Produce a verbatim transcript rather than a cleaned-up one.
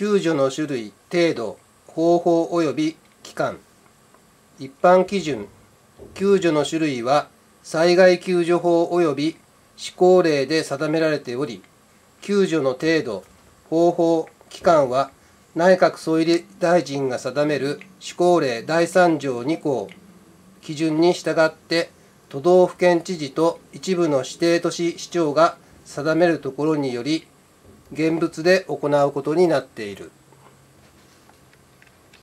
救助の種類、程度、方法及び期間。一般基準。救助の種類は災害救助法及び施行令で定められており、救助の程度、方法、期間は内閣総理大臣が定める施行令だいさん条に項基準に従って都道府県知事と一部の指定都市市長が定めるところにより現物で行うことになっている。